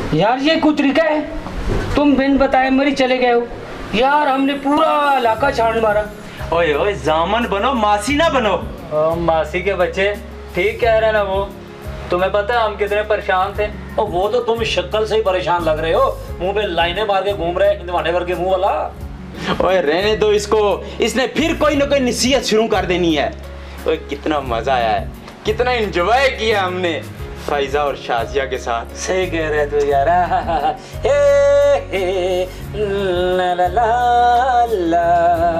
यार ये कुछ तरीका है? तुम बिन बताए मरी चले गए हो यार, हमने पूरा इलाका छान मारा। ओए ओए जामन बनो, मासी ना बनो। मासी के बच्चे ठीक कह रहे ना वो। तुम्हें पता है हम कितने परेशान थे। और वो तो तुम शक्ल से ही परेशान लग रहे हो, मुंह पे लाइनें मार के घूम रहे हिंदवाने वर्ग के मुंह वाला। ओए रहने दो इसको, इसने फिर कोई ना कोई नसीहत शुरू कर देनी है। ओए कितना मजा आया है, कितना एंजॉय किया हमने फाइजा और शाजिया के साथ। सही कह रहे तू यार। हे हे ला ला ला ला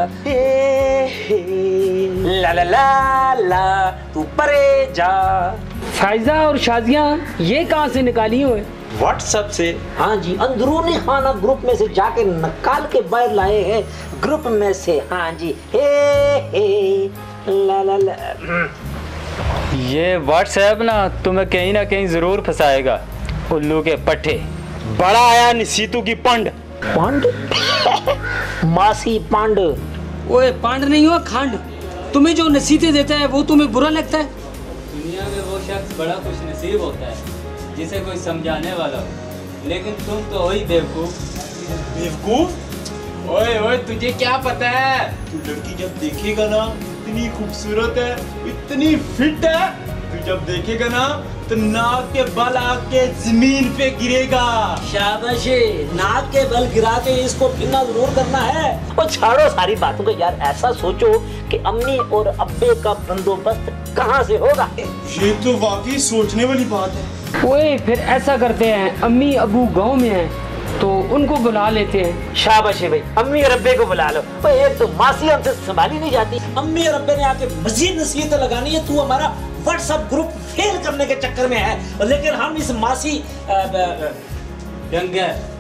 ला ला ला ला तू परे जा। फाइजा और शाजिया ये कहाँ से निकाली हुए? व्हाट्सएप से। हाँ जी, अंदरूनी खाना ग्रुप में से जाके निकाल के बाहर लाए हैं ग्रुप में से। हाँ जी, हे ला ला ला। ये व्हाट्सएप ना तुम्हें कहीं ना कहीं जरूर फंसाएगा उल्लू के पट्टे। बड़ा आया निसीतू की पंड। पांड मासी पांड। ओए पांड नहीं हुआ खांड। तुम्हें जो नसीहतें देता है वो तुम्हें बुरा लगता है? दुनिया में वो शख्स बड़ा खुश नसीब होता है जिसे कोई समझाने वाला हो, लेकिन तुम तो वही बेवकूफ। बेवकूफ? ओए ओए तुझे क्या पता है, तू लड़की जब देखेगा ना इतनी खूबसूरत है, इतनी फिट है, तू जब देखेगा ना तो नाक के बल आके जमीन पे गिरेगा। शाबाश, नाक के बल गिरा के इसको फिरना जरूर करना है। और छाड़ो सारी बातों को यार, ऐसा सोचो कि अम्मी और अब्बे का बंदोबस्त कहाँ से होगा। ये तो वाकई सोचने वाली बात है। ओए फिर ऐसा करते हैं, अम्मी अबू गांव में हैं तो उनको बुला लेते हैं। शाबाश भाई, अम्मी और अब्बे को बुला लो। एक तो मासी हमसे संभाली नहीं जाती, अम्मी और अब्बे ने आके मजीद नसीहतें लगानी है। तू हमारा व्हाट्सएप ग्रुप फेल करने के चक्कर में है, लेकिन हम इस मासी डंगर